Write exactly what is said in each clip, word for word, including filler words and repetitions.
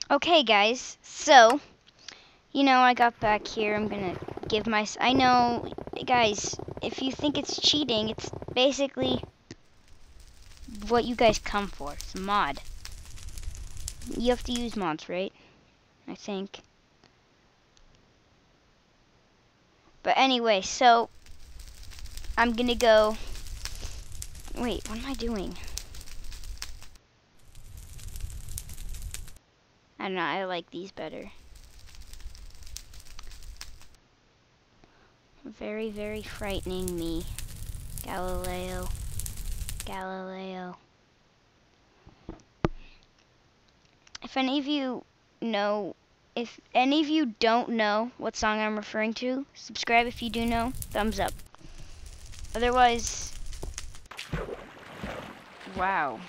Okay, guys, so, you know, I got back here. I'm gonna give my... I know, guys, if you think it's cheating, it's basically what you guys come for. It's a mod. You have to use mods, right? I think. But anyway, so, I'm gonna go... Wait, what am I doing? I don't know, I like these better. Very, very frightening me. Galileo. Galileo. If any of you know, if any of you don't know what song I'm referring to, subscribe if you do know, thumbs up. Otherwise, wow.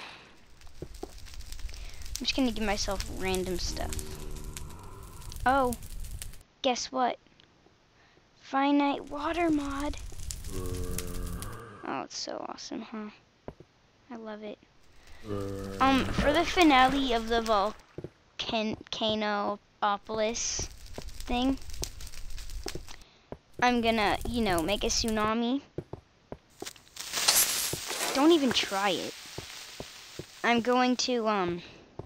I'm just gonna give myself random stuff. Oh, guess what? Finite water mod. Oh, it's so awesome, huh? I love it. Um, for the finale of the Volcanopolis thing, I'm gonna, you know, make a tsunami. Don't even try it. I'm going to, um,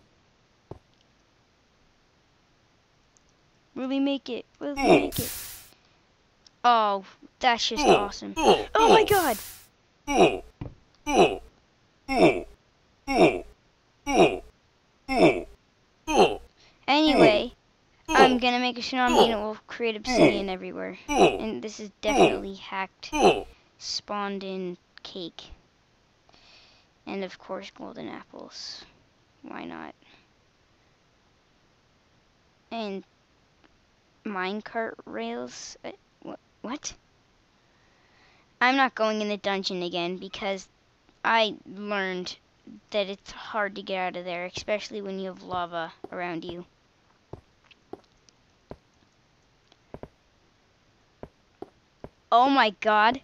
really make it, really make it. Oh, that's just awesome. Oh my god! Anyway, I'm gonna make a tsunami and it will create obsidian everywhere. And this is definitely hacked, spawned in cake. And of course, golden apples. Why not? And minecart rails. Uh, wh what? I'm not going in the dungeon again because I learned that it's hard to get out of there, especially when you have lava around you. Oh my god.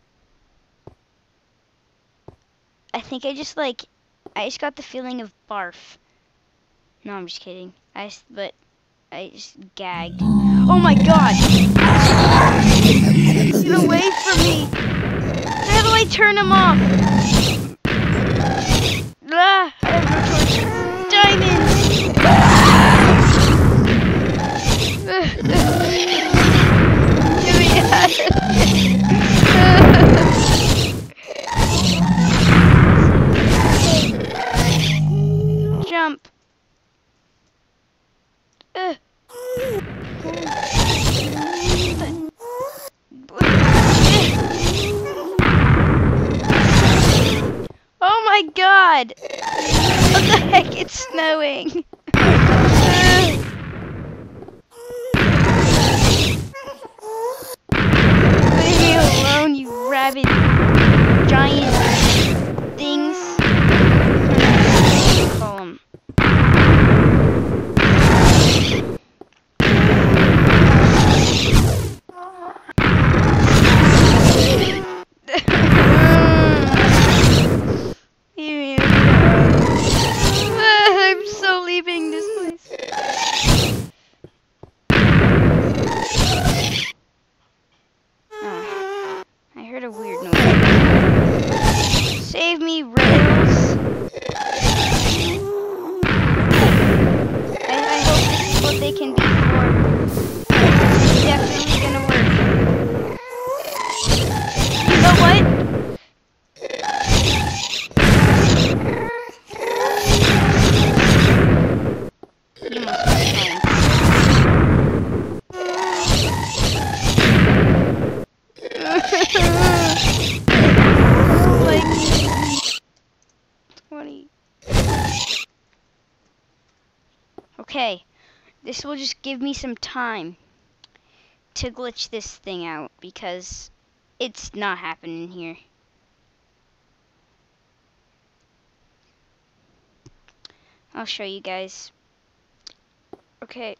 I think I just like, I just got the feeling of barf. No, I'm just kidding. I just, but I just gagged. Oh my god! Get away from me! How do I turn him off? Ah, I have no torch. Diamonds! Get me out of here. Jump. Uh. Oh my god! What the heck? It's snowing! Leave me alone, you rabid giant things. Call them. I'm so leaving this place. Oh, I heard a weird noise. Save me, rails. I, I hope this is what they can be for. It's definitely gonna work. You know what? You must be thanks. Like twenty. Okay, this will just give me some time to glitch this thing out because it's not happening here. I'll show you guys. Okay.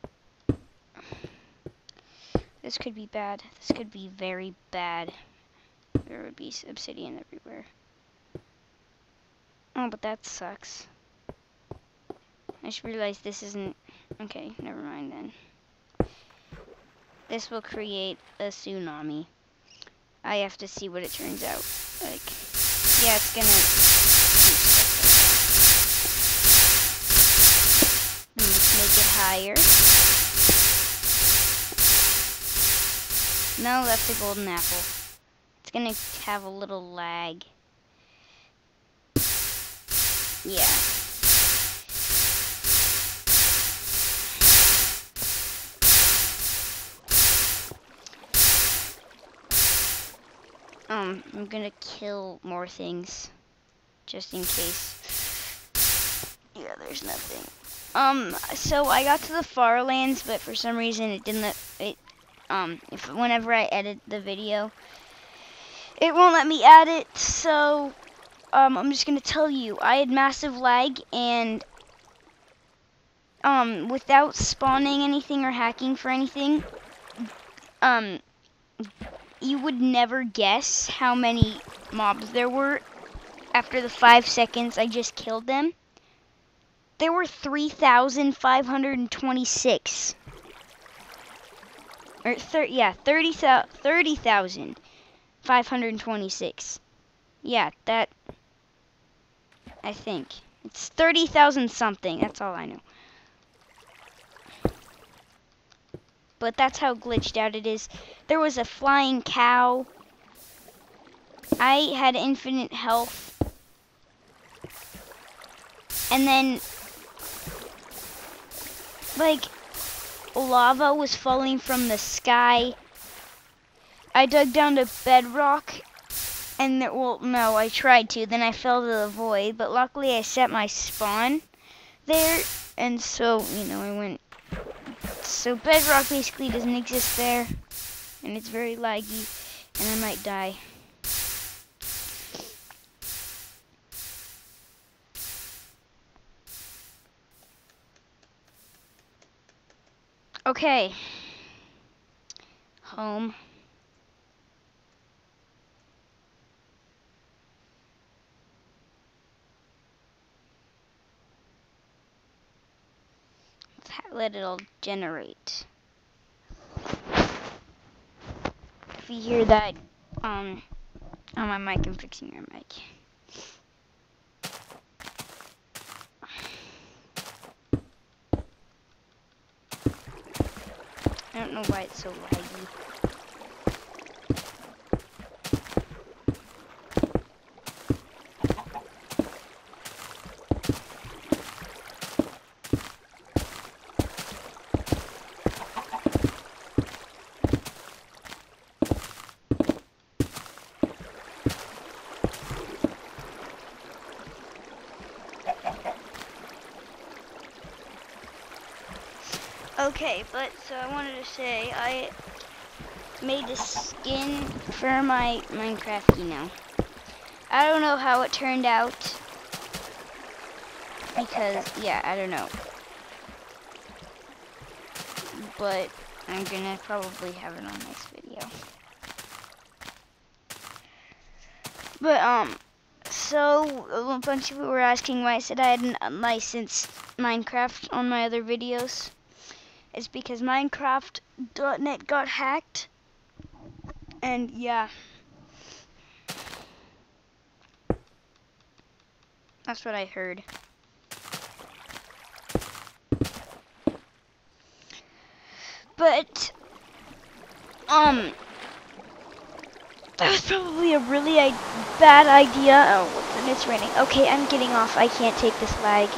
This could be bad. This could be very bad. There would be obsidian everywhere. Oh, but that sucks. I just realized this isn't Okay, never mind then. This will create a tsunami. I have to see what it turns out. Like, yeah, it's gonna do stuff like that. And let's make it higher. No, that's a golden apple. It's gonna have a little lag. Yeah. Um, I'm gonna kill more things, just in case. Yeah, there's nothing. Um, so I got to the far lands, but for some reason it didn't let it, um, if whenever I edit the video, it won't let me add it, so, um, I'm just gonna tell you, I had massive lag, and, um, without spawning anything or hacking for anything, um, you would never guess how many mobs there were after the five seconds I just killed them. There were three thousand five hundred twenty-six. Or, thir yeah, thirty thousand five hundred twenty-six. Yeah, that, I think. It's thirty thousand something, that's all I know. But that's how glitched out it is. There was a flying cow. I had infinite health. And then, like, lava was falling from the sky. I dug down to bedrock. And, there, well, no, I tried to. Then I fell to the void. But luckily I set my spawn there. And so, you know, I went. So bedrock basically doesn't exist there. And it's very laggy. And I might die. Okay. Home. Let it all generate. If you hear that, um, on my mic, I'm fixing your mic. I don't know why it's so laggy. Okay, but so I wanted to say I made a skin for my Minecraft, you know. I don't know how it turned out because, yeah, I don't know. But I'm gonna probably have it on next video. But, um, so a bunch of people were asking why I said I had an unlicensed Minecraft on my other videos. It's because Minecraft dot net got hacked. And yeah. That's what I heard. But, um, that was probably a really I bad idea. Oh, and it's raining. Okay, I'm getting off. I can't take this lag.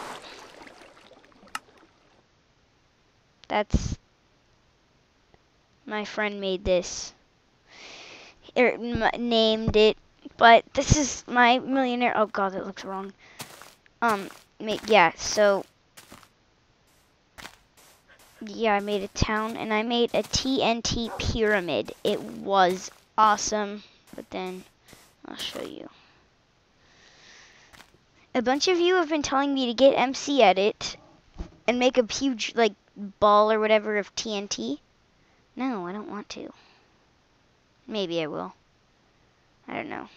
That's, my friend made this. Or m named it. But this is my millionaire. Oh god, that looks wrong. Um, yeah, so. Yeah, I made a town and I made a T N T pyramid. It was awesome. But then, I'll show you. A bunch of you have been telling me to get M C Edit and make a huge, like, ball or whatever of T N T. No, I don't want to. Maybe I will. I don't know.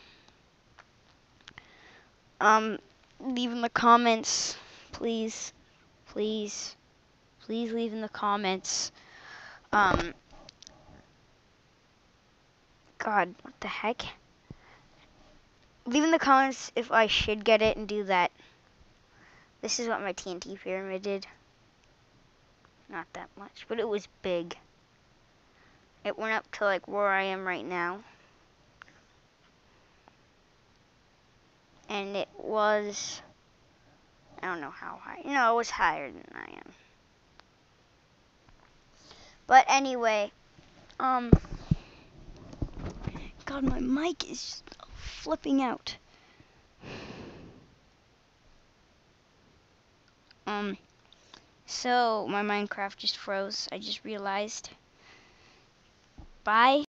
Um, leave in the comments, please. Please. please leave in the comments. Um, God, what the heck? Leave in the comments if I should get it and do that. This is what my T N T pyramid did. Not that much, but it was big. It went up to like where I am right now. And it was, I don't know how high. No, it was higher than I am. But anyway, um, God, my mic is flipping out. Um, so my Minecraft just froze. I just realized. Bye.